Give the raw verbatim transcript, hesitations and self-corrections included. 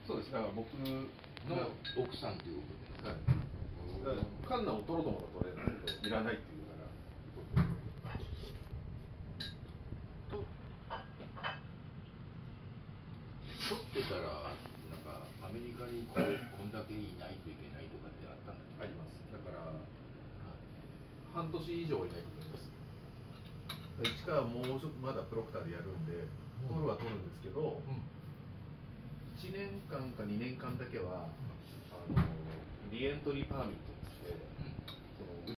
そうです。だから僕の奥さんっていうことで、 はい、カンナを取ろうと思ったら取れないけど、いらないっていうから。 と取ってたら、なんかアメリカにこうこんだけいないといけないとかってあったんだっけ？ あります。だから、半年以上いないといけないです。市川はもうちょっとまだプロクターでやるんで、取るは取るんですけど、うん、いちねんかんかにねんかんだけは、あのリエントリーパーミット